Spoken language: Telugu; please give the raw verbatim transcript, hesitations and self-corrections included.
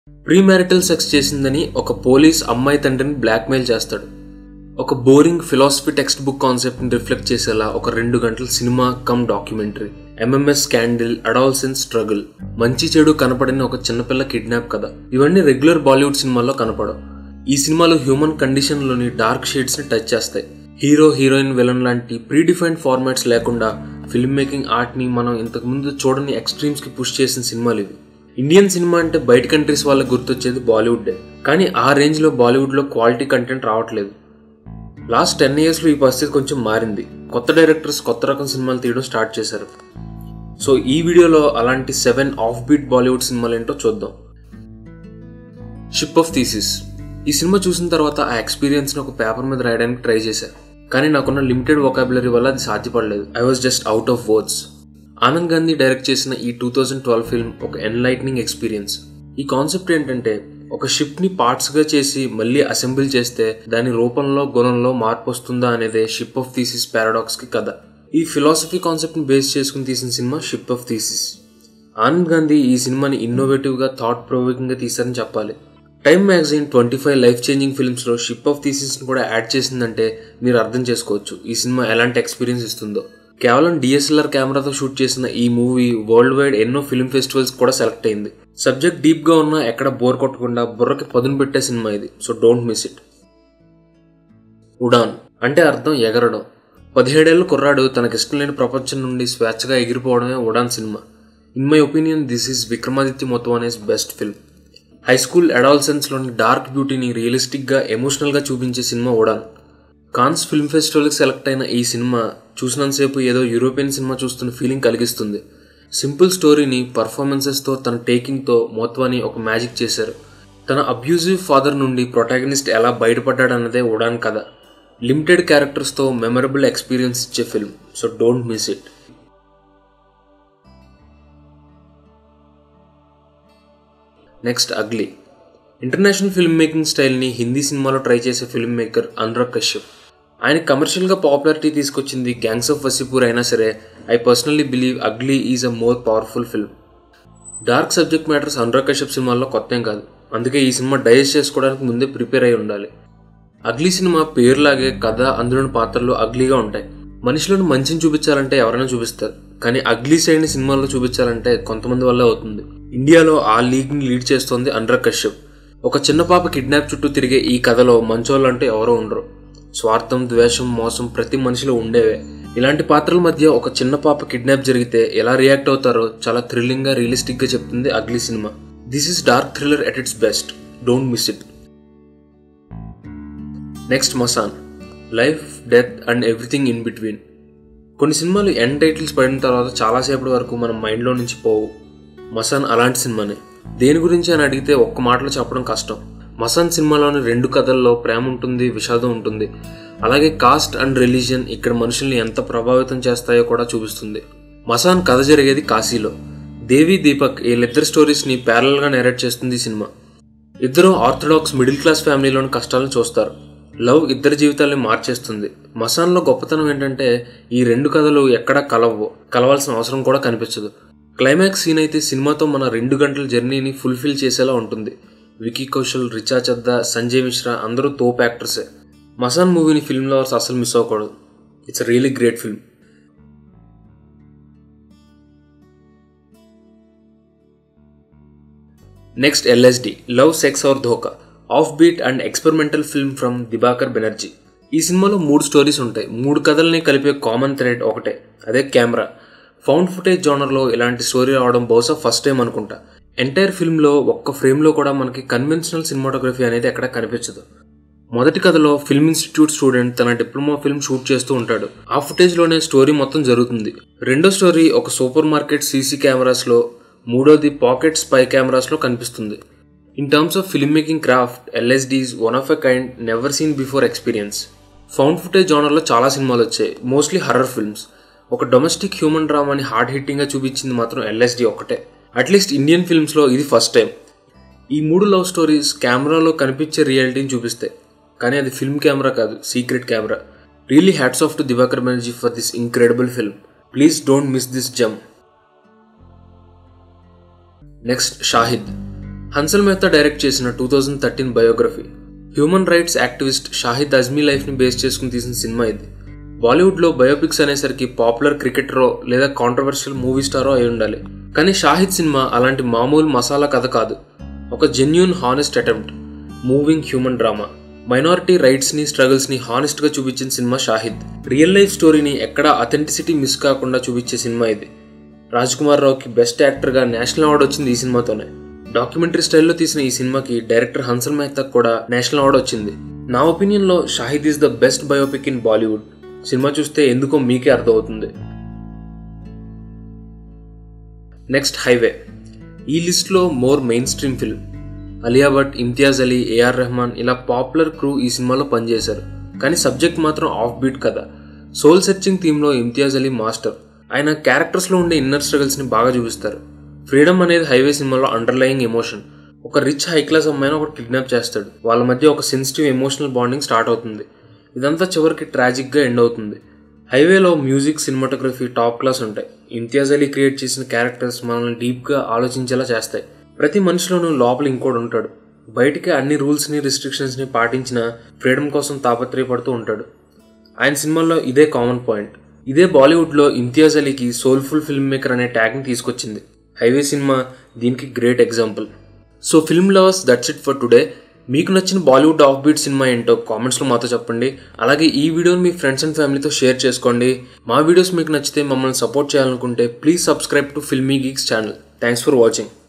ప్రీమ్యారిటల్ సెక్స్ చేసిందని ఒక పోలీస్ అమ్మాయి తండ్రిని బ్లాక్మెయిల్ చేస్తాడు. ఒక boring philosophy text book concept ని రిఫ్లెక్ట్ చేసేలా ఒక రెండు గంటల cinema cum documentary. MMS scandal, adolescence struggle, మంచి చెడు కనపడిన ఒక చిన్నపిల్ల కిడ్నాప్ కథ, ఇవన్నీ రెగ్యులర్ బాలీవుడ్ సినిమాల్లో కనపడవు. ఈ సినిమాలో హ్యూమన్ కండిషన్ లోని డార్క్ షేడ్స్ ని టచ్ చేస్తాయి. హీరో, హీరోయిన్, విలన్ లాంటి ప్రీడిఫైన్డ్ ఫార్మాట్స్ లేకుండా ఫిల్మ్ మేకింగ్ ఆర్ట్ ని మనం ఇంతకు ముందు చూడని ఎక్స్ట్రీమ్స్ కి పుష్ చేసిన సినిమాలు ఇవి. ఇండియన్ సినిమా అంటే బయట కంట్రీస్ వాళ్ళకి గుర్తొచ్చేది బాలీవుడ్, కానీ ఆ రేంజ్ లో బాలీవుడ్ లో క్వాలిటీ కంటెంట్ రావట్లేదు. లాస్ట్ టెన్ ఇయర్స్ లో ఈ పరిస్థితి కొంచెం మారింది. కొత్త డైరెక్టర్స్ కొత్త రకం సినిమాలు తీయడం స్టార్ట్ చేశారు. సో ఈ వీడియోలో అలాంటి సెవెన్ ఆఫ్ బీట్ బాలీవుడ్ సినిమాలు ఏంటో చూద్దాం. Ship of Theseus. ఈ సినిమా చూసిన తర్వాత ఆ ఎక్స్పీరియన్స్ ని ఒక పేపర్ మీద రాయడానికి ట్రై చేశాను, కానీ నాకున్న లిమిటెడ్ వొకాబులరీ వల్ల అది సాధ్యపడలేదు. I was just out of words. Anand Gandhi direct చేసిన ఈ టూ థౌజండ్ ట్వెల్వ్ ఫిల్మ్ ఒక ఎన్లైట్నింగ్ ఎక్స్పీరియన్స్. ఈ కాన్సెప్ట్ ఏంటంటే, ఒక షిప్ ని పార్ట్స్ గా చేసి మళ్ళీ అసెంబుల్ చేస్తే దాని రూపంలో గుణంలో మార్పు వస్తుందా అనేదే షిప్ ఆఫ్ థీసిస్ పారాడాక్స్ కి కథ. ఈ ఫిలాసఫీ కాన్సెప్ట్ ని బేస్ చేసుకుని తీసిన cinema ship of Theseus. Anand Gandhi ఈ సినిమాని ఇన్నోవేటివ్ గా, థాట్ ప్రొవోకింగ్ గా తీశారని చెప్పాలి. Time magazine twenty five life changing films లో షిప్ ఆఫ్ థీసిస్ ని కూడా యాడ్ చేసిందంటే మీరు అర్థం చేసుకోవచ్చు ఈ సినిమా ఎలాంటి ఎక్స్పీరియన్స్ ఇస్తుందో. కేవలం డిఎస్ఎల్ఆర్ కెమెరాతో షూట్ చేసిన ఈ మూవీ వరల్డ్ వైడ్ ఎన్నో ఫిల్మ్ ఫెస్టివల్స్ కూడా సెలెక్ట్ అయింది. సబ్జెక్ట్ డీప్ గా ఉన్నా ఎక్కడ బోర్ కొట్టకుండా బుర్రకి పదును పెట్టే సినిమా ఇది. So don't miss it. Udaan అంటే అర్థం ఎగరడం. పదిహేడేళ్ల కుర్రాడు తనకిష్టం లేని ప్రపంచం నుండి స్వేచ్ఛగా ఎగిరిపోవడమే Udaan cinema. In my opinion this is Vikramaditya Motwane's best film. High school adolescence లోని డార్క్ బ్యూటీని రియలిస్టిక్ గా, ఎమోషనల్ గా చూపించే cinema Udaan. Cannes film festival కి సెలెక్ట్ అయిన ఈ సినిమా చూసినంతసేపు ఏదో యూరోపియన్ సినిమా చూస్తున్న ఫీలింగ్ కలిగిస్తుంది. సింపుల్ స్టోరీని పర్ఫార్మెన్సెస్ తో, తన టేకింగ్ తో మోత్వాని ఒక మ్యాజిక్ చేశారు. తన అబ్యూజివ్ ఫాదర్ నుండి ప్రొటాగనిస్ట్ ఎలా బయటపడ్డాడన్నదే ఉడాన్ కథ. లిమిటెడ్ క్యారెక్టర్స్ తో మెమరబుల్ ఎక్స్పీరియన్స్ ఇచ్చే film. So don't miss it. Next Ugly. International film making స్టైల్ని హిందీ సినిమాలో ట్రై చేసే ఫిల్మ్ మేకర్ అనురాగ్ కశ్యప్. ఆయన కమర్షియల్గా పాపులారిటీ తీసుకొచ్చింది గ్యాంగ్స్ ఆఫ్ వసీపూర్ అయినా సరే, I personally believe Ugly is a more powerful film. Dark subject matters Anurag Kashyap సినిమాల్లో కొత్తేం కాదు, అందుకే ఈ సినిమా డైజెస్ట్ చేసుకోవడానికి ముందే ప్రిపేర్ అయి ఉండాలి. అగ్లీ సినిమా పేరులాగే కథ, అందులోని పాత్రలు అగ్లీగా ఉంటాయి. మనిషిలోని మంచిని చూపించాలంటే ఎవరైనా చూపిస్తారు, కానీ అగ్లీ సైడ్ని సినిమాల్లో చూపించాలంటే కొంతమంది వల్లే అవుతుంది. ఇండియాలో ఆ లీగ్ ని లీడ్ చేస్తోంది అనురాగ్ కశ్యప్. ఒక చిన్న పాప కిడ్నాప్ చుట్టూ తిరిగే ఈ కథలో మంచోళ్ళంటూ ఎవరో ఉండరు. స్వార్థం, ద్వేషం, మోసం ప్రతి మనిషిలో ఉండేవే. ఇలాంటి పాత్రల మధ్య ఒక చిన్న పాప కిడ్నాప్ జరిగితే ఎలా రియాక్ట్ అవుతారో చాలా థ్రిల్లింగ్ గా, రియలిస్టిక్ గా చెప్తుంది Ugly cinema. This is dark thriller at its best. Don't miss it. Next Masaan. Life, death and everything in between. కొన్ని సినిమాలు ఎండ్ టైటిల్స్ పడిన తర్వాత చాలాసేపటి వరకు మన మైండ్లో నుంచి పోవు. మసాన్ అలాంటి సినిమానే. దేని గురించి అని అడిగితే ఒక్క మాటలో చెప్పడం కష్టం. మసాన్ సినిమాలోని రెండు కథల్లో ప్రేమ ఉంటుంది, విషాదం ఉంటుంది. అలాగే కాస్ట్ అండ్ రిలీజియన్ ఇక్కడ మనుషుల్ని ఎంత ప్రభావితం చేస్తాయో కూడా చూపిస్తుంది. మసాన్ కథ జరిగేది కాశీలో. దేవి, దీపక్ వీళ్ళిద్దరు స్టోరీస్ ని ప్యారల్ గా నేరేట్ చేస్తుంది ఈ సినిమా. ఇద్దరు ఆర్థడాక్స్ మిడిల్ క్లాస్ ఫ్యామిలీలోని కష్టాలను చూస్తారు. లవ్ ఇద్దరి జీవితాల్ని మార్చేస్తుంది. మసాన్ లో గొప్పతనం ఏంటంటే ఈ రెండు కథలు ఎక్కడా కలవవు, కలవాల్సిన అవసరం కూడా కనిపించదు. క్లైమాక్స్ సీన్ అయితే సినిమాతో మన రెండు గంటల జర్నీని ఫుల్ఫిల్ చేసేలా ఉంటుంది. వికీ కౌశల్, రిచా చద్దా, సంజయ్ మిశ్రా అందరూ తోప్ యాక్టర్సే. మసాన్ మూవీని ఫిల్మ్ లవర్స్ అసలు మిస్ అవ్వకూడదు. It's a really great film. Next LSD. Love, sex aur Dhokha. Off beat and experimental film from Dibakar Banerjee. ఈ సినిమాలో మూడు స్టోరీస్ ఉంటాయి. మూడు కథల్ని కలిపే కామన్ థ్రెడ్ ఒకటే, అదే కెమెరా. ఫౌండ్ ఫుటేజ్ జోనర్లో ఇలాంటి స్టోరీ రావడం బహుశా ఫస్ట్ టైం అనుకుంటా. ఎంటైర్ ఫిల్మ్లో ఒక్క ఫ్రేమ్లో కూడా మనకి కన్వెన్షనల్ సినిమాటోగ్రఫీ అనేది ఎక్కడ కనిపించదు. మొదటి కథలో ఫిల్మ్ ఇన్స్టిట్యూట్ స్టూడెంట్ తన డిప్లొమా ఫిల్మ్ షూట్ చేస్తూ ఉంటాడు. ఆ ఫుటేజ్లోనే స్టోరీ మొత్తం జరుగుతుంది. రెండో స్టోరీ ఒక సూపర్ మార్కెట్ సీసీ కెమెరాస్లో, మూడోది పాకెట్ స్పై కెమెరాస్లో కనిపిస్తుంది. In terms of film making craft, LSD is one of a kind, never seen before experience. Found footage జోనర్లో చాలా సినిమాలు వచ్చాయి, మోస్ట్లీ హర్రర్ ఫిల్మ్స్. ఒక డొమెస్టిక్ హ్యూమన్ డ్రామాని హార్డ్ హిట్టింగ్ గా చూపించింది మాత్రం ఎల్ఎస్డి ఒక్కటే. అట్లీస్ట్ ఇండియన్ ఫిల్మ్స్ లో ఇది ఫస్ట్ టైం. ఈ మూడు లవ్ స్టోరీస్ కెమెరాలో కనిపించే రియాలిటీని చూపిస్తాయి, కానీ అది ఫిల్మ్ కెమెరా కాదు, secret camera. Really hats off to Dibakar Banerjee for this incredible film. Please don't miss this gem. Next Shahid. Hansal Mehta direct చేసిన two thousand thirteen biography. Human rights activist Shahid Azmi లైఫ్ని బేస్ చేసుకుని తీసిన సినిమా ఇది. బాలీవుడ్లో బయోపిక్స్ అనేసరికి పాపులర్ క్రికెటరో లేదా కాంట్రవర్షియల్ మూవీ స్టారో అయి ఉండాలి. కానీ షాహిద్ సినిమా అలాంటి మామూలు మసాలా కథ కాదు. ఒక genuine honest attempt, moving human drama. Minority రైట్స్ని స్ట్రగుల్స్ని హానెస్ట్గా చూపించిన సినిమా షాహిద్. రియల్ లైఫ్ స్టోరీని ఎక్కడా అథెంటిసిటీ మిస్ కాకుండా చూపించే సినిమా ఇది. రాజ్ కుమార్ రావుకి బెస్ట్ యాక్టర్గా నేషనల్ అవార్డు వచ్చింది ఈ సినిమాతోనే. డాక్యుమెంటరీ స్టైల్లో తీసిన ఈ సినిమాకి డైరెక్టర్ హన్సల్ మెహతాకు కూడా నేషనల్ అవార్డు వచ్చింది. నా ఒపీనియన్లో Shahid is the best biopic in Bollywood. Cinema చూస్తే ఎందుకో మీకే అర్థమవుతుంది. Next Highway. ఈ లిస్ట్లో more main stream film. Alia Bhatt, Imtiaz Ali, AR Rahman ఇలా పాపులర్ క్రూ ఈ సినిమాలో పనిచేశారు. కానీ సబ్జెక్ట్ మాత్రం ఆఫ్ బీట్ కథ. సోల్ సెర్చింగ్ థీమ్లో ఇమ్తియాజ్ అలీ మాస్టర్. ఆయన క్యారెక్టర్స్లో ఉండే ఇన్నర్ స్ట్రగల్స్ని బాగా చూపిస్తారు. ఫ్రీడమ్ అనేది హైవే సినిమాలో అండర్లయింగ్ ఎమోషన్. ఒక రిచ్ హై క్లాస్ అమ్మాయిని ఒకటి కిడ్నాప్ చేస్తాడు. వాళ్ళ మధ్య ఒక సెన్సిటివ్ ఎమోషనల్ బాండింగ్ స్టార్ట్ అవుతుంది. ఇదంతా చివరికి ట్రాజిక్గా ఎండ్ అవుతుంది. హైవేలో మ్యూజిక్, సినిమాటోగ్రఫీ టాప్ క్లాస్ ఉంటాయి. ఇమ్తియాజ్ అలీ క్రియేట్ చేసిన క్యారెక్టర్స్ మనల్ని డీప్గా ఆలోచించేలా చేస్తాయి. ప్రతి మనిషిలోనూ లోపల ఇంకోటి ఉంటాడు. బయటికి అన్ని రూల్స్ని, రిస్ట్రిక్షన్స్ని పాటించిన ఫ్రీడమ్ కోసం తాపత్రయపడుతూ ఉంటాడు. ఆయన సినిమాల్లో ఇదే కామన్ పాయింట్. ఇదే బాలీవుడ్లో ఇమ్తియాజ్ అలీకి సోల్ఫుల్ ఫిల్మ్ మేకర్ అనే ట్యాగ్ని తీసుకొచ్చింది. హైవే సినిమా దీనికి great example. So film lovers, that's it for today. మీకు నచ్చిన బాలీవుడ్ ఆఫ్ బీట్ సినిమా ఏంటో కామెంట్స్లో మాతో చెప్పండి. అలాగే ఈ వీడియోని మీ ఫ్రెండ్స్ అండ్ ఫ్యామిలీతో షేర్ చేసుకోండి. మా వీడియోస్ మీకు నచ్చితే మమ్మల్ని సపోర్ట్ చేయాలనుకుంటే please subscribe to Filmy Geeks channel. Thanks for watching.